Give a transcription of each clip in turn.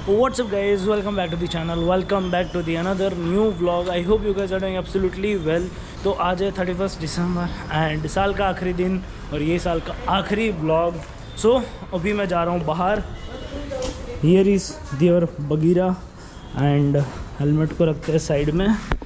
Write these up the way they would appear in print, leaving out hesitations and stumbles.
What's up guys, welcome back to the channel, welcome back to the another new vlog. I hope you guys are doing absolutely well. तो आज है 31 दिसंबर and साल का आखिरी दिन और ये साल का आखिरी व्लॉग. सो अभी मैं जा रहा हूँ बाहर. Here is there Bagheera and helmet को रखते हैं साइड में.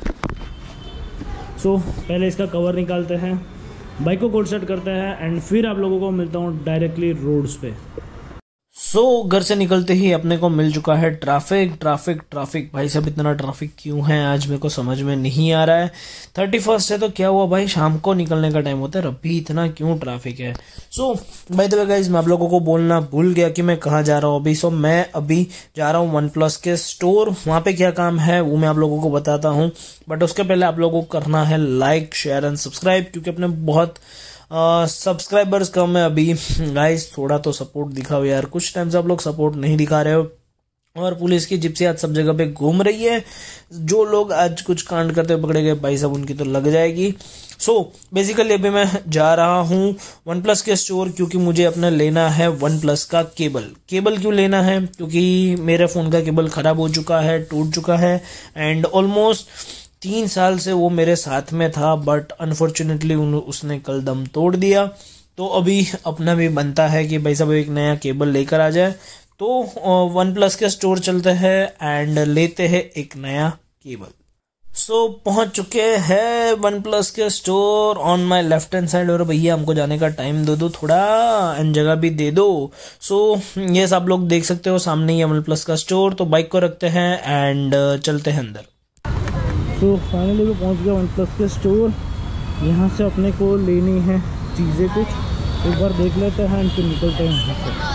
सो पहले इसका कवर निकालते हैं, बाइक को कोल्ड स्टार्ट करते हैं एंड फिर आप लोगों को मिलता हूँ डायरेक्टली रोड्स पे. सो घर से निकलते ही अपने को मिल चुका है ट्रैफिक. भाई साहब इतना ट्रैफिक क्यों है आज मेरे को समझ में नहीं आ रहा है. 31 है तो क्या हुआ भाई, शाम को निकलने का टाइम होता है, अभी इतना क्यों ट्रैफिक है. So by the way guys, मैं आप लोगों को बोलना भूल गया कि मैं कहाँ जा रहा हूँ अभी. सो मैं अभी जा रहा हूँ OnePlus के स्टोर. वहाँ पे क्या काम है वो मैं आप लोगों को बताता हूँ, बट उसके पहले आप लोगों को करना है लाइक, शेयर एंड सब्सक्राइब, क्योंकि अपने बहुत सब्सक्राइबर्स कम है अभी. गाइस थोड़ा तो सपोर्ट दिखाओ यार, कुछ टाइम से आप लोग सपोर्ट नहीं दिखा रहे हो. और पुलिस की जिप्सी आज सब जगह पे घूम रही है. जो लोग आज कुछ कांड करते हुए पकड़े गए भाई साहब उनकी तो लग जाएगी. सो बेसिकली अभी मैं जा रहा हूँ OnePlus के स्टोर, क्योंकि मुझे अपना लेना है OnePlus का केबल. क्यों लेना है, क्योंकि मेरे फ़ोन का केबल ख़राब हो चुका है, टूट चुका है एंड ऑलमोस्ट 3 साल से वो मेरे साथ में था, बट अनफॉर्चुनेटली उसने कल दम तोड़ दिया. तो अभी अपना भी बनता है कि भाई साहब एक नया केबल लेकर आ जाए. तो OnePlus के स्टोर चलते हैं एंड लेते हैं एक नया केबल. सो पहुंच चुके हैं OnePlus के store on my left hand side. और भैया हमको जाने का टाइम दे दो थोड़ा एंड जगह भी दे दो. सो ये सब लोग देख सकते हो सामने ही है OnePlus का स्टोर. तो बाइक को रखते हैं एंड चलते हैं अंदर. तो फाइनली वो पहुंच गया OnePlus के स्टोर. यहाँ से अपने को लेनी है चीज़ें कुछ, एक बार देख लेते हैं एंड फिर निकलते हैं यहाँ से.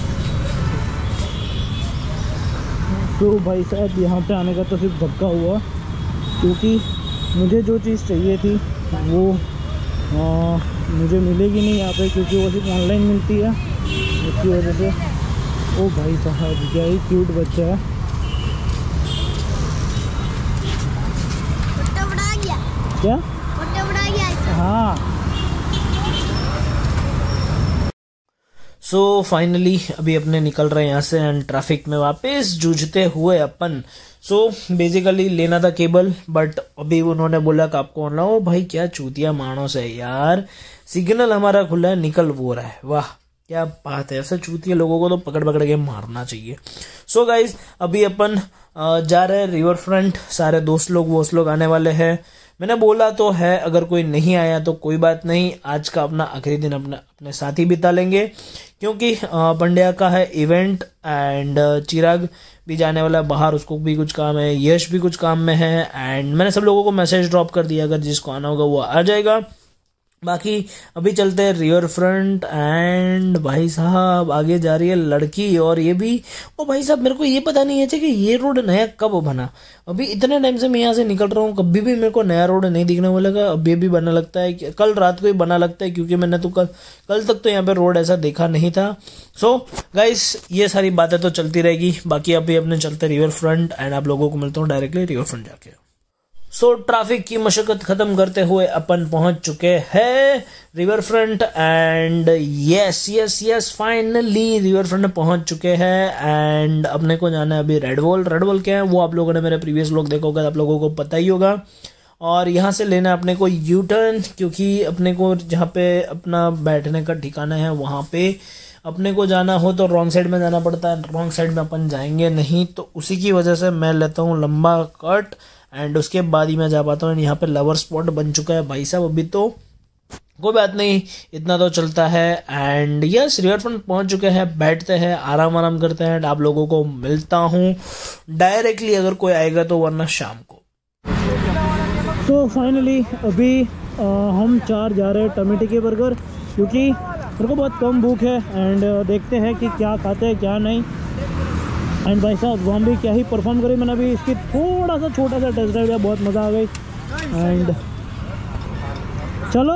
तो भाई साहब यहाँ पे आने का तो सिर्फ धक्का हुआ, क्योंकि मुझे जो चीज़ चाहिए थी वो मुझे मिलेगी नहीं यहाँ पे, क्योंकि वो सिर्फ ऑनलाइन मिलती है. इसकी वजह से ओ भाई साहब क्या ही क्यूट बच्चा है. क्या हाँ. सो फाइनली अभी अपने निकल रहे हैं यहाँ से एंड ट्रैफिक में वापस जूझते हुए अपन. सो बेसिकली लेना था केबल, बट अभी उन्होंने बोला कि आपको ऑन लाओ. भाई क्या चूतिया मानस है यार, सिग्नल हमारा खुला है, निकल वो रहा है. वाह क्या बात है, ऐसे चूतिया लोगों को तो पकड़ के मारना चाहिए. सो गाइज अभी अपन जा रहे हैं रिवर फ्रंट. सारे दोस्त लोग आने वाले हैं. मैंने बोला तो है अगर कोई नहीं आया तो कोई बात नहीं, आज का अपना आखिरी दिन अपने साथ ही बिता लेंगे, क्योंकि पंड्या का है इवेंट एंड चिराग भी जाने वाला है बाहर, उसको भी कुछ काम है, यश भी कुछ काम में है. एंड मैंने सब लोगों को मैसेज ड्रॉप कर दिया, अगर जिसको आना होगा वो आ जाएगा. बाकी अभी चलते हैं रिवर फ्रंट एंड भाई साहब आगे जा रही है लड़की. और ये भी ओ भाई साहब मेरे को ये पता नहीं है कि ये रोड नया कब बना. अभी इतने टाइम से मैं यहाँ से निकल रहा हूँ, कभी भी मेरे को नया रोड नहीं दिखने वाला का. अभी भी बना लगता है, कल रात को ही बना लगता है, क्योंकि मैंने तो कल तक तो यहाँ पे रोड ऐसा देखा नहीं था. सो गाइस ये सारी बातें तो चलती रहेगी. बाकी अभी अपने चलते रिवर फ्रंट एंड आप लोगों को मिलता हूँ डायरेक्टली रिवर फ्रंट जाके. सो ट्रैफिक की मशक्कत खत्म करते हुए अपन पहुंच चुके हैं river front and yes finally river front में पहुंच चुके हैं. एंड अपने को जाना है अभी रेड वॉल क्या है वो आप लोगों ने मेरे प्रीवियस व्लॉग देखा होगा, आप लोगों को पता ही होगा. और यहाँ से लेना है अपने को यू टर्न, क्योंकि अपने को जहाँ पे अपना बैठने का ठिकाना है वहाँ पे अपने को जाना हो तो रॉन्ग साइड में जाना पड़ता है. रॉन्ग साइड में अपन जाएंगे नहीं, तो उसी की वजह से मैं लेता हूँ लंबा कट एंड उसके बाद ही मैं जा पाता हूँ. यहाँ पे लवर स्पॉट बन चुका है भाई साहब. अभी तो कोई बात नहीं, इतना तो चलता है. एंड यस रिवर फ्रंट पहुँच चुके हैं, बैठते हैं, आराम करते हैं. आप लोगों को मिलता हूँ डायरेक्टली अगर कोई आएगा तो, वरना शाम को. तो फाइनली अभी हम 4 जा रहे हैं टमेटी के बर्गर, क्योंकि मेरे को बहुत कम भूख है एंड देखते हैं कि क्या खाते हैं क्या नहीं. एंड भाई साहब वहाँ भी क्या ही परफॉर्म करे. मैंने अभी इसकी थोड़ा सा छोटा सा टेस्ट ड्राइव किया, बहुत मज़ा आ गई. एंड चलो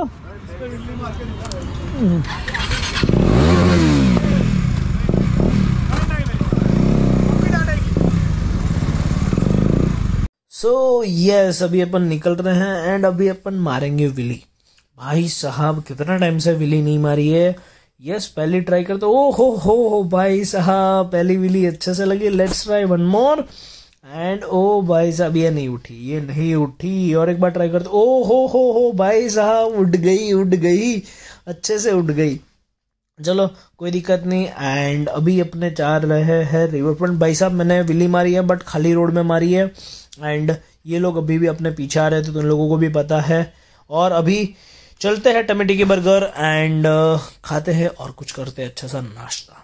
सो यस अभी अपन निकल रहे हैं एंड अभी अपन मारेंगे विली. भाई साहब कितना टाइम से विली नहीं मारी है. यस पहली ट्राई करते, ओ हो भाई साहब पहली विली अच्छे से लगी, let's try one more and ओ भाई साहब ये नहीं उठी और एक बार ट्राई करते, ओ हो भाई साहब उठ गई अच्छे से उठ गई। चलो कोई दिक्कत नहीं। एंड अभी अपने जा रहे हैं रिवर फ्रंट। भाई साहब मैंने विली मारी है बट खाली रोड में मारी है एंड ये लोग अभी भी अपने पीछे आ रहे थे तो उन लोगों को भी पता है। और अभी चलते हैं टमेटी के बर्गर एंड खाते हैं और कुछ करते हैं अच्छा सा नाश्ता।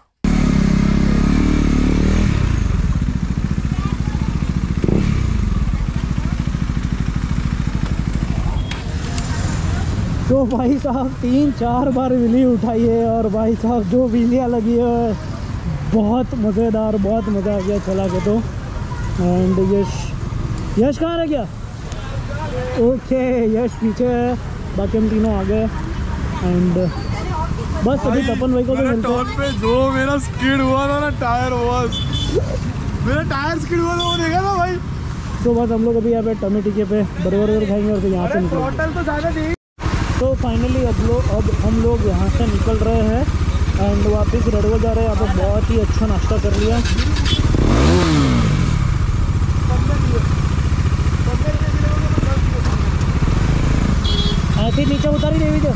तो भाई साहब 3-4 बार विली उठाई है और भाई साहब जो विलियाँ लगी है बहुत मज़ेदार, बहुत मज़ा आ गया चला के। तो एंड यश कहाँ रह गया? ओके यश पीछे है, बाकी हम तीनों आ गए एंड बस अभी तपन भाई को तो मिलते हैं। पे जो मेरा स्किड हुआ था ना, मेरा टायर स्किड हुआ था वो देखा ना भाई। तो बस हम लोग अभी यहाँ पे टमेटी के पे बर्गर खाएंगे और फिर यहाँ से निकलेंगे। तो फाइनली अब हम लोग यहाँ से निकल रहे हैं एंड वापस रेडवो जा रहे हैं। यहाँ पर बहुत ही अच्छा नाश्ता कर लिया। ऐसे नीचे उतारी देवी जो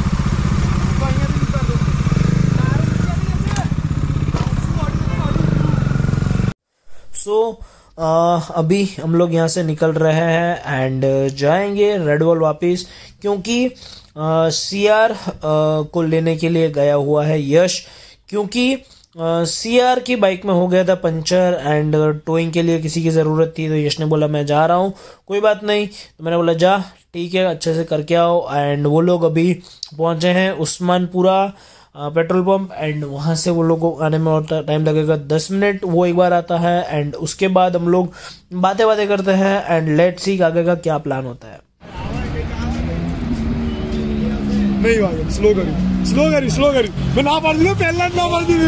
अभी हम लोग यहाँ से निकल रहे हैं एंड जाएंगे रेडवॉल वापस, क्योंकि सीआर को लेने के लिए गया हुआ है यश, क्योंकि सीआर की बाइक में हो गया था पंचर एंड टोइंग के लिए किसी की ज़रूरत थी। तो यश ने बोला मैं जा रहा हूँ, कोई बात नहीं। तो मैंने बोला जा ठीक है अच्छे से करके आओ। एंड वो लोग अभी पहुँचे हैं उस्मानपुरा पेट्रोल पंप एंड वहाँ से वो लोग को आने में और टाइम लगेगा 10 मिनट। वो एक बार आता है एंड उसके बाद हम लोग बातें करते हैं एंड लेट्स सी आगे का क्या प्लान होता है। नहीं भाई स्लो करी मैं ना पढ़ दी पहला ना पढ़ दी।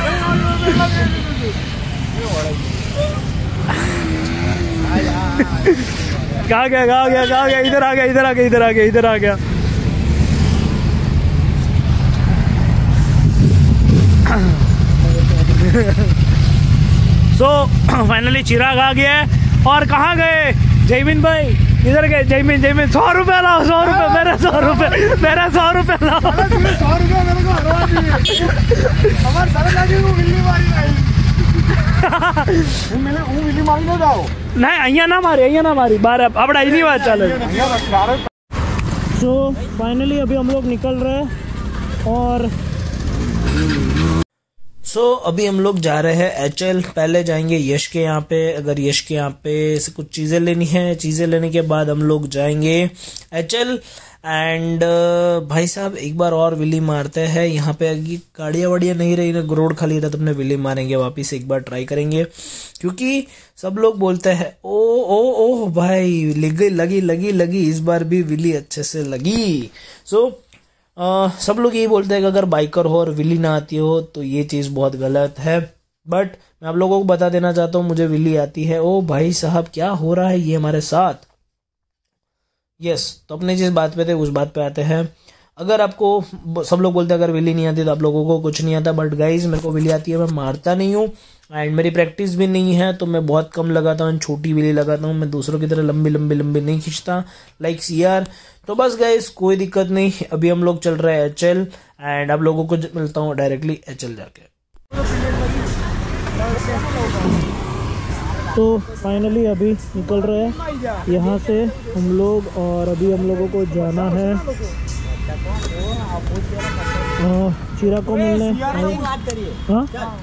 कहाँ गया इधर आ गया। सो फाइनली चिराग आ गया है। और कहाँ गए जयमीन भाई? इधर गए जयमीन 100 रुपये लाओ, 100 रुपये मेरा 100 रुपये लाओ। 100 रुपये मेरे को हमारे सारे लागे वो मिलनी मारी नहीं अहिया ना मारी बार अब नहीं बात चले। सो फाइनली अभी हम लोग निकल रहे हैं और अभी हम लोग जा रहे हैं एचएल। पहले जाएंगे यश के यहाँ पे, अगर यश के यहाँ पे से कुछ चीज़ें लेनी है, चीज़ें लेने के बाद हम लोग जाएंगे एचएल। एंड भाई साहब एक बार और विली मारते हैं यहाँ पे। गाड़ियाँ वाड़ियाँ नहीं रही ना, रोड खाली था तो अपने विली मारेंगे वापस, एक बार ट्राई करेंगे, क्योंकि सब लोग बोलते हैं ओ भाई लगी इस बार भी विली अच्छे से लगी। सब लोग यही बोलते हैं कि अगर बाइकर हो और विली ना आती हो तो ये चीज़ बहुत गलत है, बट मैं आप लोगों को बता देना चाहता हूँ मुझे विली आती है। ओ भाई साहब क्या हो रहा है ये हमारे साथ। यस तो अपने जिस बात पे थे उस बात पे आते हैं। अगर आपको सब लोग बोलते हैं अगर विली नहीं आती तो आप लोगों को कुछ नहीं आता, बट गाइज मेरे को विली आती है, मैं मारता नहीं हूँ एंड मेरी प्रैक्टिस भी नहीं है तो मैं बहुत कम लगाता हूँ, छोटी विली लगाता हूँ। मैं दूसरों की तरह लंबी नहीं खींचता लाइक सीआर। तो बस गाइज कोई दिक्कत नहीं। अभी हम लोग चल रहे हैं एचएल एंड आप लोगों को मिलता हूँ डायरेक्टली एचएल जाके। तो फाइनली अभी निकल रहे हैं यहाँ से हम लोग और अभी हम लोगों को जाना है चिरा को मिलने। हाँ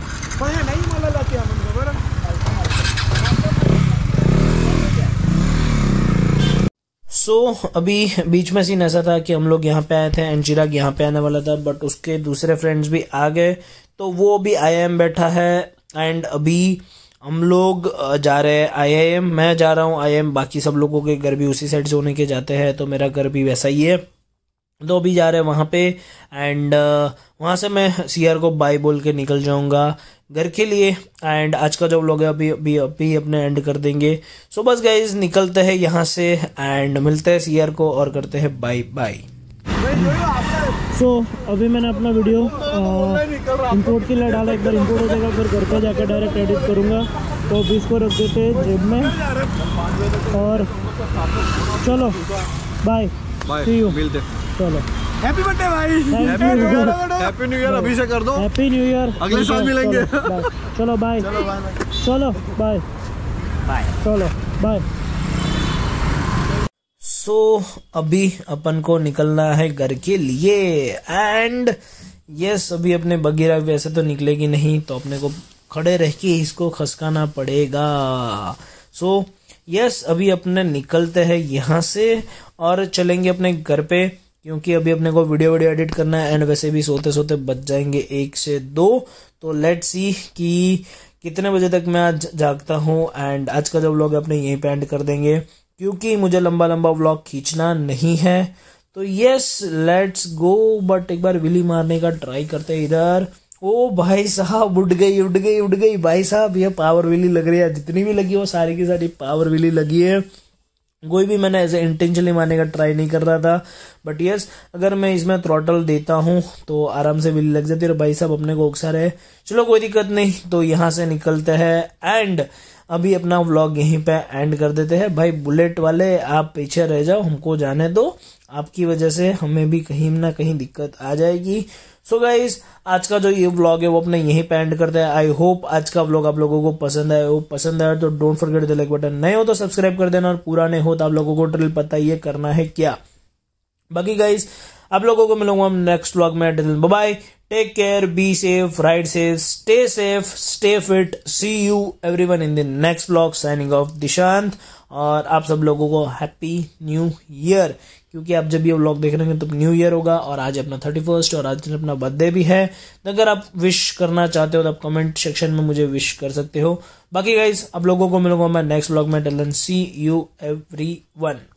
अभी बीच में सीन ऐसा था कि हम लोग यहाँ पे आए थे एंड चिराग यहाँ पे आने वाला था, बट उसके दूसरे फ्रेंड्स भी आ गए तो वो भी IIM बैठा है एंड अभी हम लोग जा रहे हैं IIM। मैं जा रहा हूँ IIM, बाकी सब लोगों के घर भी उसी साइड से होने के जाते हैं तो मेरा घर भी वैसा ही है। तो अभी जा रहे हैं वहाँ पे एंड वहाँ से मैं सीआर को बाय बोल के निकल जाऊँगा घर के लिए। एंड आज का जो व्लॉग है अभी अपने एंड कर देंगे। सो बस गाइज निकलते हैं यहाँ से एंड मिलते हैं सीआर को और करते हैं बाय बाय। सो अभी मैंने अपना वीडियो इंपोर्ट के लिए डाला, एक बार इंपोर्ट हो जाएगा फिर घर पे जाकर डायरेक्ट एडिट करूँगा। तो अभी इसको रख देते हैं जेब में और चलो बाय, सी यू, मिलते। चलो हैप्पी बर्थडे भाई, हैप्पी न्यू ईयर अभी से कर दो, हैप्पी न्यू ईयर, अगले साल मिलेंगे। चलो बाय, चलो बाय बाय, चलो बाय। सो अभी अपन को निकलना है घर के लिए एंड यस अभी अपने बगीरा वैसे तो निकलेगी नहीं तो अपने को खड़े रह के इसको खसकाना पड़ेगा। सो यस अभी अपने निकलते हैं यहाँ से और चलेंगे अपने घर पे, क्योंकि अभी अपने को वीडियो एडिट करना है एंड वैसे भी सोते सोते बच जाएंगे 1 से 2। तो लेट्स सी कि कितने बजे तक मैं आज जागता हूँ एंड आज का जो व्लॉग है अपने यहीं पे एंड कर देंगे, क्योंकि मुझे लंबा लंबा व्लॉग खींचना नहीं है। तो यस लेट्स गो, बट एक बार विली मारने का ट्राई करते हैं इधर। ओ भाई साहब उड़ गई भाई साहब, ये पावर विली लग रही है, जितनी भी लगी वो सारी की सारी पावर विली लगी है। कोई भी मैंने ऐसे इंटेंशनली मारने का ट्राई नहीं कर रहा था, बट यस अगर मैं इसमें थ्रॉटल देता हूँ तो आराम से विली लग जाती है। भाई साहब अपने को उकसार है, चलो कोई दिक्कत नहीं। तो यहाँ से निकलते हैं एंड अभी अपना व्लॉग यहीं पे एंड कर देते हैं। भाई बुलेट वाले आप पीछे रह जाओ, हमको जाने दो, आपकी वजह से हमें भी कहीं ना कहीं दिक्कत आ जाएगी। सो गाइज आज का जो ये व्लॉग है वो अपने यहीं पे एंड करते हैं। आई होप आज का व्लॉग आप लोगों को पसंद आया हो, पसंद आया तो don't forget the like button, नए हो तो सब्सक्राइब कर देना और पूरा नहीं हो तो आप लोगों को ड्रिल पता ही है करना है क्या। बाकी गाइज आप लोगों को मिलूंगा हम नेक्स्ट व्लॉग में। Bye bye, take care, be safe, ride safe, stay fit, see you everyone in the next vlog. Signing off Dishant और आप सब लोगों को हैप्पी न्यू ईयर, क्योंकि आप जब ये व्लॉग देख रहे हैं तो न्यू ईयर होगा और आज अपना 31 और आज अपना बर्थडे भी है। तो अगर आप विश करना चाहते हो तो आप कमेंट सेक्शन में मुझे विश कर सकते हो। बाकी गाइज आप लोगों को मिलूंगा मैं नेक्स्ट व्लॉग में। Till then see you everyone.